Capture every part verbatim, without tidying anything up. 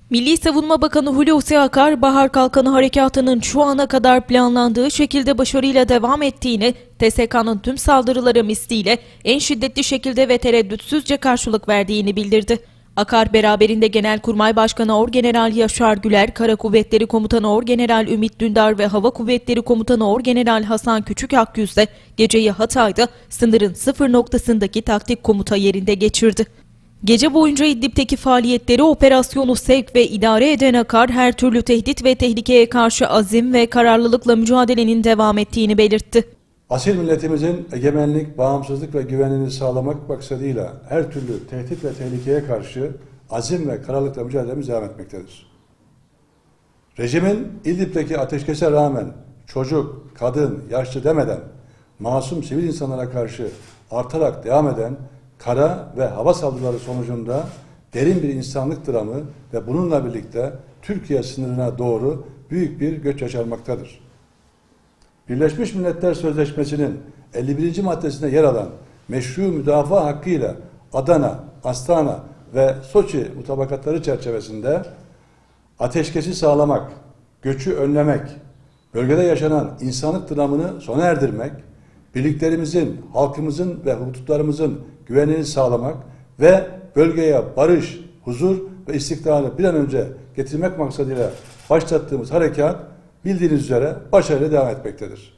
Milli Savunma Bakanı Hulusi Akar, Bahar Kalkanı Harekatı'nın şu ana kadar planlandığı şekilde başarıyla devam ettiğini, T S K'nın tüm saldırılara misliyle en şiddetli şekilde ve tereddütsüzce karşılık verdiğini bildirdi. Akar, beraberinde Genelkurmay Başkanı Orgeneral Yaşar Güler, Kara Kuvvetleri Komutanı Orgeneral Ümit Dündar ve Hava Kuvvetleri Komutanı Orgeneral Hasan Küçükakyüz de geceyi Hatay'da sınırın sıfır noktasındaki taktik komuta yerinde geçirdi. Gece boyunca İdlib'teki faaliyetleri, operasyonu sevk ve idare eden Akar, her türlü tehdit ve tehlikeye karşı azim ve kararlılıkla mücadelenin devam ettiğini belirtti. Asil milletimizin egemenlik, bağımsızlık ve güvenliğini sağlamak maksadıyla her türlü tehdit ve tehlikeye karşı azim ve kararlılıkla mücadelemiz devam etmektedir. Rejimin İdlib'deki ateşkese rağmen çocuk, kadın, yaşlı demeden masum sivil insanlara karşı artarak devam eden kara ve hava saldırıları sonucunda derin bir insanlık dramı ve bununla birlikte Türkiye sınırına doğru büyük bir göç yaşanmaktadır. Birleşmiş Milletler Sözleşmesi'nin elli birinci maddesinde yer alan meşru müdafaa hakkıyla Adana, Astana ve Soçi mutabakatları çerçevesinde ateşkesi sağlamak, göçü önlemek, bölgede yaşanan insanlık dramını sona erdirmek, birliklerimizin, halkımızın ve hudutlarımızın güvenliğini sağlamak ve bölgeye barış, huzur ve istikrarı bir an önce getirmek maksadıyla başlattığımız harekat bildiğiniz üzere başarıyla devam etmektedir.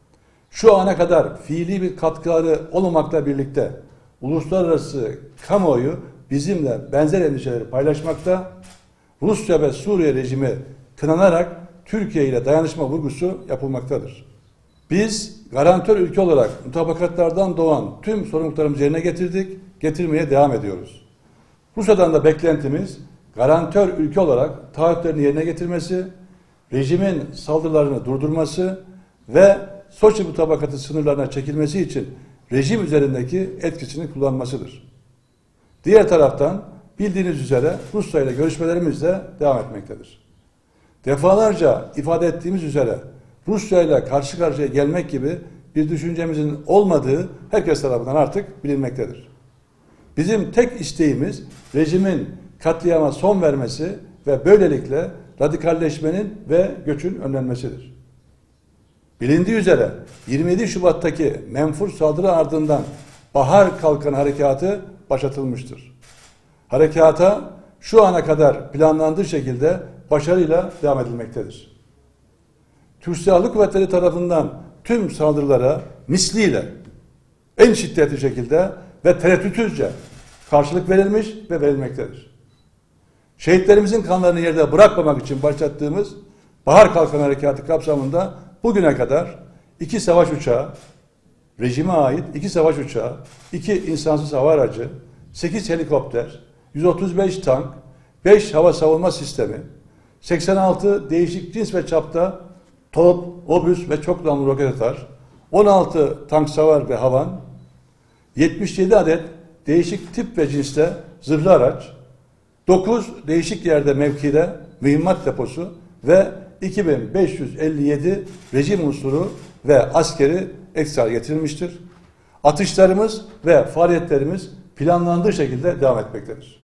Şu ana kadar fiili bir katkıları olmamakla birlikte uluslararası kamuoyu bizimle benzer endişeleri paylaşmakta, Rusya ve Suriye rejimi kınanarak Türkiye ile dayanışma vurgusu yapılmaktadır. Biz garantör ülke olarak mutabakatlardan doğan tüm sorumluluklarımızı yerine getirdik, getirmeye devam ediyoruz. Rusya'dan da beklentimiz garantör ülke olarak taahhütlerini yerine getirmesi, rejimin saldırılarını durdurması ve Soçi mutabakatı sınırlarına çekilmesi için rejim üzerindeki etkisini kullanmasıdır. Diğer taraftan bildiğiniz üzere Rusya ile görüşmelerimiz de devam etmektedir. Defalarca ifade ettiğimiz üzere Rusya ile karşı karşıya gelmek gibi bir düşüncemizin olmadığı herkes tarafından artık bilinmektedir. Bizim tek isteğimiz rejimin katliama son vermesi ve böylelikle radikalleşmenin ve göçün önlenmesidir. Bilindiği üzere yirmi yedi Şubat'taki menfur saldırı ardından Bahar Kalkanı Harekatı başlatılmıştır. Harekata şu ana kadar planlandığı şekilde başarıyla devam edilmektedir. Türk Silahlı Kuvvetleri tarafından tüm saldırılara misliyle en şiddetli şekilde ve tereddütsüzce karşılık verilmiş ve verilmektedir. Şehitlerimizin kanlarını yerde bırakmamak için başlattığımız Bahar Kalkanı Harekatı kapsamında bugüne kadar iki savaş uçağı, rejime ait iki savaş uçağı, iki insansız hava aracı, sekiz helikopter, yüz otuz beş tank, beş hava savunma sistemi, seksen altı değişik cins ve çapta top, obüs ve çok namlu roket atar, on altı tank savar ve havan, yetmiş yedi adet değişik tip ve cinste zırhlı araç, dokuz değişik yerde mevkide mühimmat deposu ve iki bin beş yüz elli yedi rejim unsuru ve askeri ekstra getirilmiştir. Atışlarımız ve faaliyetlerimiz planlandığı şekilde devam etmektedir.